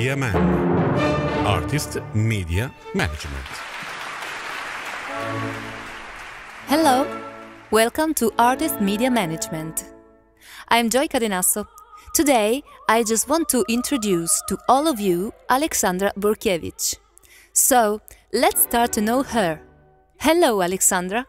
AMM, Artist Media Management. Hello, welcome to Artist Media Management. I'm Joy Cadenasso. Today, I just want to introduce to all of you Alexandra Borkiewicz. So, let's start to know her. Hello, Alexandra.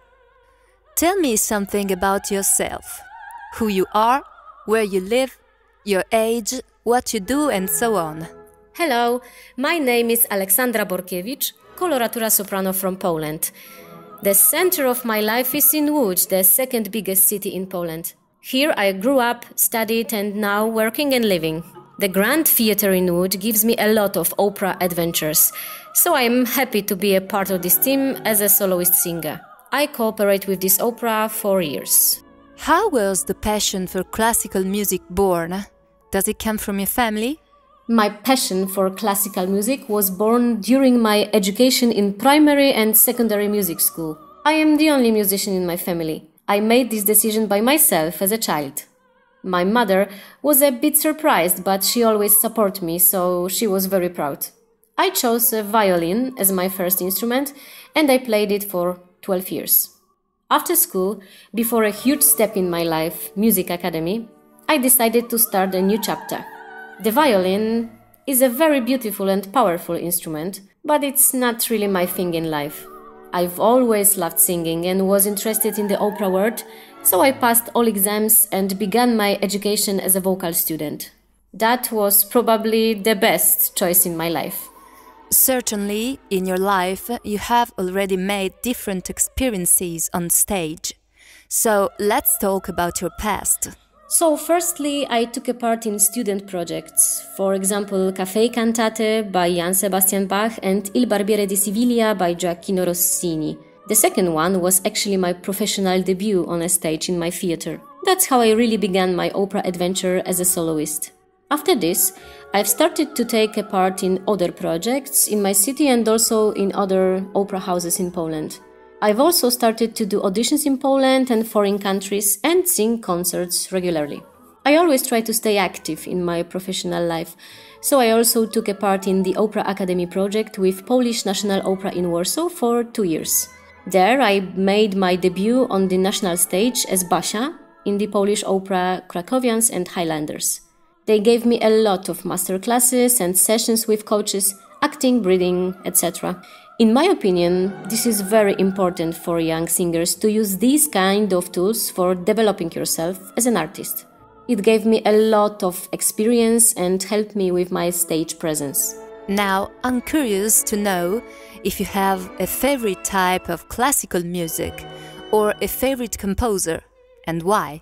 Tell me something about yourself. Who you are, where you live, your age, what you do, and so on. Hello, my name is Alexandra Borkiewicz, coloratura soprano from Poland. The center of my life is in Łódź, the second biggest city in Poland. Here I grew up, studied, and now working and living. The Grand Theatre in Łódź gives me a lot of opera adventures, so I am happy to be a part of this team as a soloist singer. I cooperate with this opera 4 years. How was the passion for classical music born? Does it come from your family? My passion for classical music was born during my education in primary and secondary music school. I am the only musician in my family. I made this decision by myself as a child. My mother was a bit surprised, but she always supported me, so she was very proud. I chose a violin as my first instrument, and I played it for 12 years. After school, before a huge step in my life, Music Academy, I decided to start a new chapter. The violin is a very beautiful and powerful instrument, but it's not really my thing in life. I've always loved singing and was interested in the opera world, so I passed all exams and began my education as a vocal student. That was probably the best choice in my life. Certainly, in your life, you have already made different experiences on stage. So, let's talk about your past. So, firstly, I took a part in student projects. For example, Caffè Cantate by Johann Sebastian Bach and Il Barbiere di Siviglia by Gioacchino Rossini. The second one was actually my professional debut on a stage in my theatre. That's how I really began my opera adventure as a soloist. After this, I've started to take a part in other projects in my city and also in other opera houses in Poland. I've also started to do auditions in Poland and foreign countries and sing concerts regularly. I always try to stay active in my professional life, so I also took a part in the Opera Academy project with Polish National Opera in Warsaw for 2 years. There I made my debut on the national stage as Basia in the Polish opera Krakowians and Highlanders. They gave me a lot of master classes and sessions with coaches, acting, breathing, etc. In my opinion, this is very important for young singers to use these kind of tools for developing yourself as an artist. It gave me a lot of experience and helped me with my stage presence. Now, I'm curious to know if you have a favorite type of classical music or a favorite composer, and why?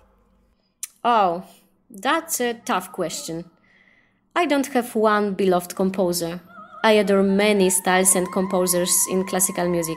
Oh, that's a tough question. I don't have one beloved composer. I adore many styles and composers in classical music.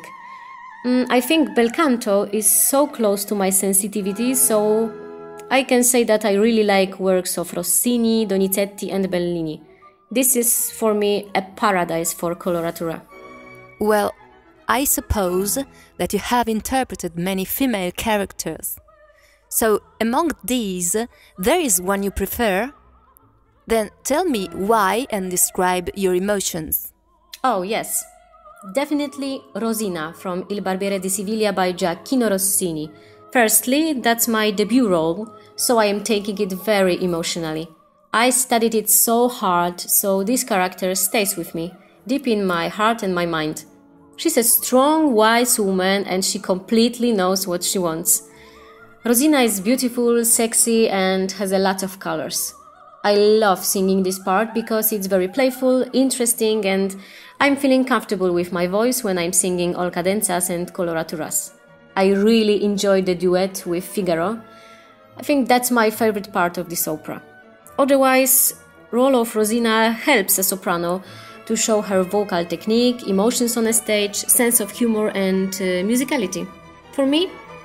I think bel canto is so close to my sensitivity, so I can say that I really like works of Rossini, Donizetti and Bellini. This is for me a paradise for coloratura. Well, I suppose that you have interpreted many female characters. So, among these, there is one you prefer? Then tell me why and describe your emotions. Oh, yes. Definitely Rosina from Il Barbiere di Siviglia by Gioacchino Rossini. Firstly, that's my debut role, so I am taking it very emotionally. I studied it so hard, so this character stays with me, deep in my heart and my mind. She's a strong, wise woman and she completely knows what she wants. Rosina is beautiful, sexy and has a lot of colors. I love singing this part because it's very playful, interesting and I'm feeling comfortable with my voice when I'm singing all cadenzas and coloraturas. I really enjoy the duet with Figaro. I think that's my favorite part of this opera. Otherwise, role of Rosina helps a soprano to show her vocal technique, emotions on a stage, sense of humor and musicality. For me,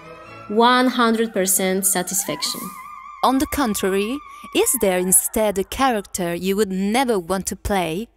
100% satisfaction. On the contrary, is there instead a character you would never want to play?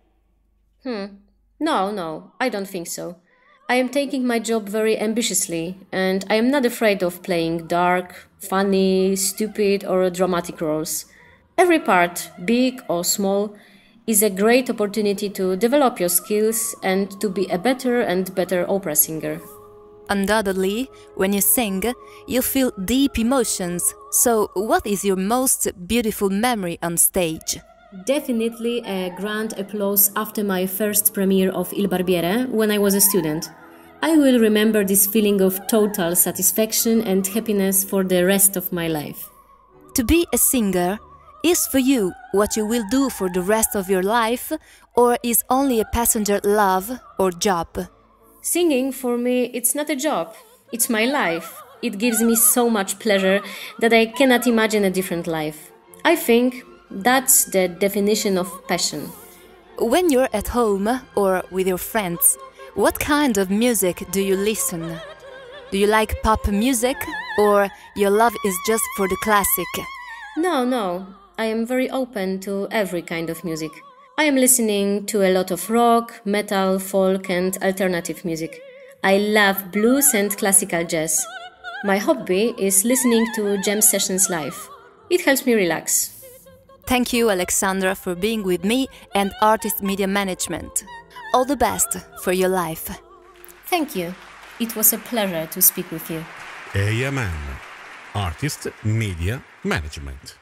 No, I don't think so. I am taking my job very ambitiously and I am not afraid of playing dark, funny, stupid or dramatic roles. Every part, big or small, is a great opportunity to develop your skills and to be a better and better opera singer. Undoubtedly, when you sing, you feel deep emotions. So, what is your most beautiful memory on stage? Definitely a grand applause after my first premiere of Il Barbiere when I was a student. I will remember this feeling of total satisfaction and happiness for the rest of my life. To be a singer is for you what you will do for the rest of your life, or is only a passenger love or job? Singing for me, it's not a job, it's my life. It gives me so much pleasure that I cannot imagine a different life. I think that's the definition of passion. When you're at home or with your friends, what kind of music do you listen? Do you like pop music, or your love is just for the classic? No, I am very open to every kind of music. I am listening to a lot of rock, metal, folk and alternative music. I love blues and classical jazz. My hobby is listening to jam sessions live. It helps me relax. Thank you, Alexandra, for being with me and Artist Media Management. All the best for your life. Thank you. It was a pleasure to speak with you. AMM, Artist Media Management.